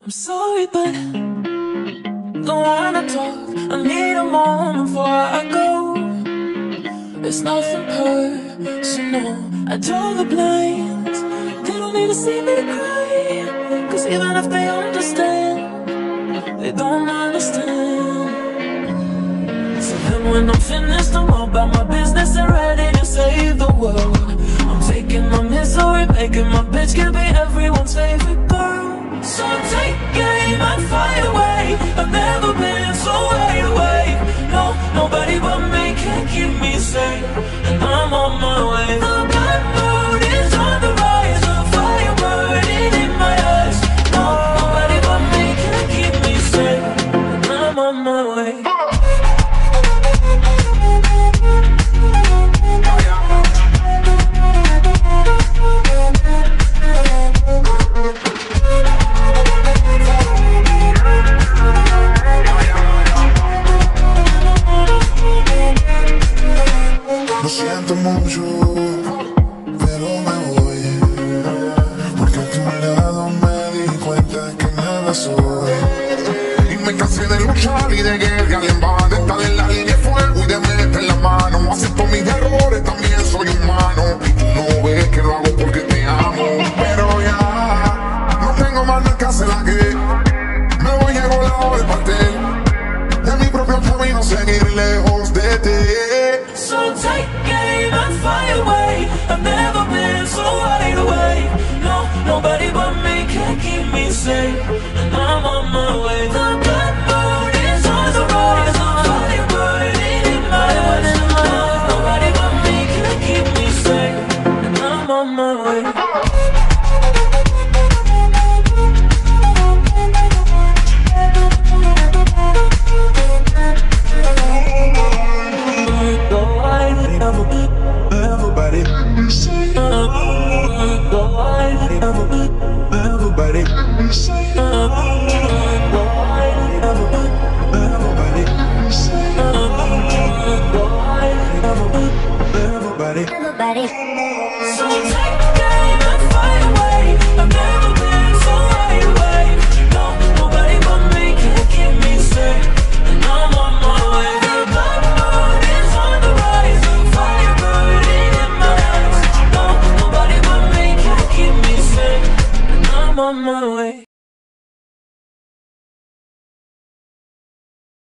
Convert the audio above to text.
I'm sorry, but don't wanna talk. I need a moment before I go. It's nothing personal. I draw the blinds. They don't need to see me cry, 'cause even if they understand, they don't understand. So then when I'm finished, I'm all about my business and ready to save the world. I'm taking my misery, making my bitch can be everyone's favorite girl. So take aim and fly away. I've never been so wide awake. No, nobody but me can keep me safe, and I'm on my way. The black moon is on the rise, a fire burning in my eyes. No, nobody but me can keep me safe, and I'm on my way. Lo siento mucho, pero me voy, porque a tu mirada me di cuenta que nada soy. Y me cansé de luchar y de guerra y en vano, de estar en la línea de fuego y de meter la mano. Acepto mis errores, también soy humano, y tú no ves que lo hago porque te amo. Pero ya, no tengo más nada que hacer aquí. Me voy, llegó la hora de partir de mi propio camino, seguir lejos de ti. So take aim and fly away. I've never been so wide awake. No, nobody but me can keep me safe, and I'm on my way. The black moon is on the rise, a fire burning in my eyes. No, nobody but me can keep me safe, and I'm on my way. Everybody, So